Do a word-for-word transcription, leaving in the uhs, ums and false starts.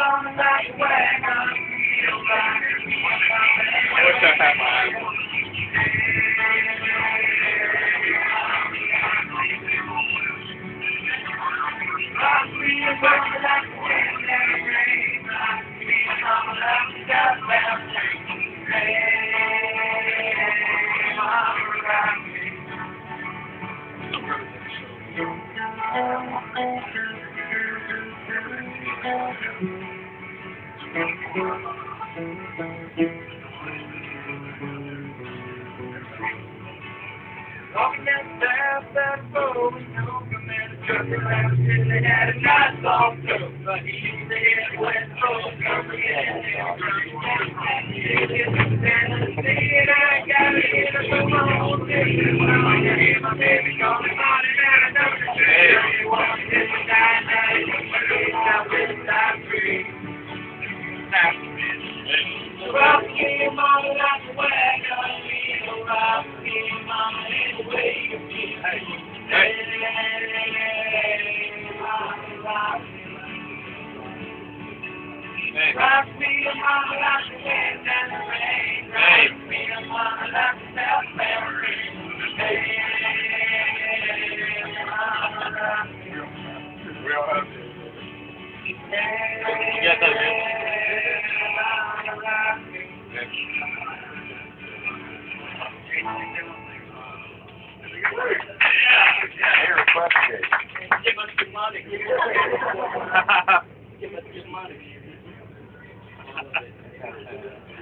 I wish I had mine. Walking down the path that I drove and took a man a truck around and they had a nice long truck, but he used to hit west coast coming in and I got it in a little old city. When I hear my baby calling on it and I know the truth. He walks in the night night, out with the side tree. Rock me, mama, like a wagon, me, rock me, mama, anyway you feel. Hey, hey. Rock me, mama, like the wind and the rain. Rock me, mama, like the southbound rain. Hey, mama, rock me. Real happy. You got that good? Give us good money. Give us good money.